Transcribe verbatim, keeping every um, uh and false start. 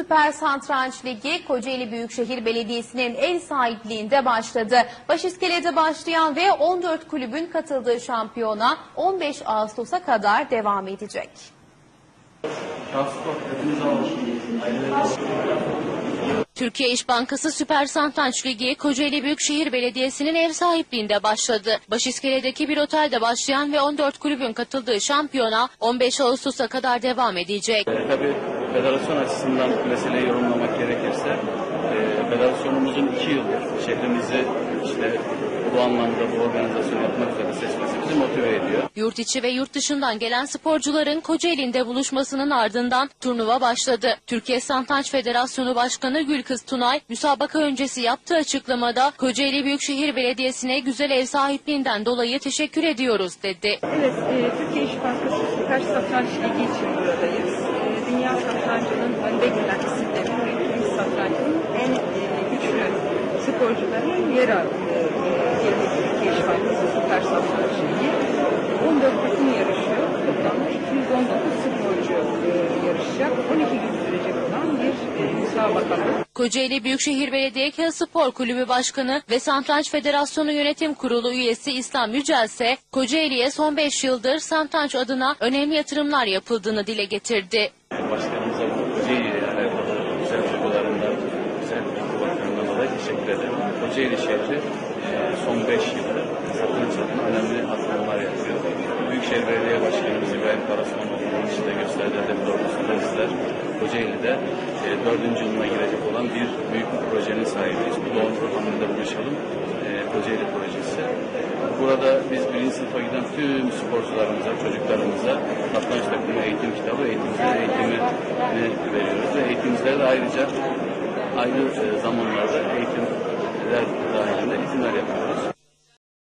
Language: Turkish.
Süper Satranç Ligi Kocaeli Büyükşehir Belediyesi'nin ev sahipliğinde başladı. Başiskele'de başlayan ve on dört kulübün katıldığı şampiyona on beş Ağustos'a kadar devam edecek. Türkiye İş Bankası Süper Satranç Ligi Kocaeli Büyükşehir Belediyesi'nin ev sahipliğinde başladı. Başiskele'deki bir otelde başlayan ve on dört kulübün katıldığı şampiyona on beş Ağustos'a kadar devam edecek. E, tabii federasyon açısından meseleyi yorumlamak gerekirse e, federasyonumuzun iki yıldır şehrimizi işte bu anlamda bu organizasyonu yapmak üzere seçmesi bizi motive ediyor. Yurt içi ve yurt dışından gelen sporcuların Kocaeli'nde buluşmasının ardından turnuva başladı. Türkiye Satranç Federasyonu Başkanı Gülkız Tunay, müsabaka öncesi yaptığı açıklamada Kocaeli Büyükşehir Belediyesi'ne güzel ev sahipliğinden dolayı teşekkür ediyoruz dedi. Evet, e, Türkiye İş Bankası Süper Satranç Ligi için buradayız. E, dünya satrancının önde gelen isimlerin ve Türkiye satrancının en e, güçlü sporcuların yer aldığı Türkiye İş Bankası Süper Satranç Ligi. on dört takım yarışıyor. Toplamda iki yüz on dokuz sporcu e, yarışacak. on iki gün sürecek olan bir e, müsabaka. Kocaeli Büyükşehir Belediye Kağıt Spor Kulübü Başkanı ve Satranç Federasyonu Yönetim Kurulu üyesi İslam Yücel ise Kocaeli'ye son beş yıldır satranç adına önemli yatırımlar yapıldığını dile getirdi. Başkanımıza bu Kocaeli'ye alakalı güzel duygularından, güzel duygularından dolayı teşekkür ederim. Kocaeli şehri son beş yıldır satranç adına önemli atılımlar yapıyor. Büyükşehir Belediye Başkanımız İbrahim Karasmanoğlu'nun içinde gösterdiği hedef doğrultusunda bizler Kocaeli'de e, dördüncü yılına girecek olan bir büyük bir projenin sahibiyiz. Bu doğum programında buluşalım. E, Kocaeli projesi. Burada biz birinci sınıfa giden tüm sporcularımıza, çocuklarımıza satranç takımı eğitim kitabı, eğitimciler eğitimini veriyoruz ve eğitimcilere de ayrıca aynı zamanlarda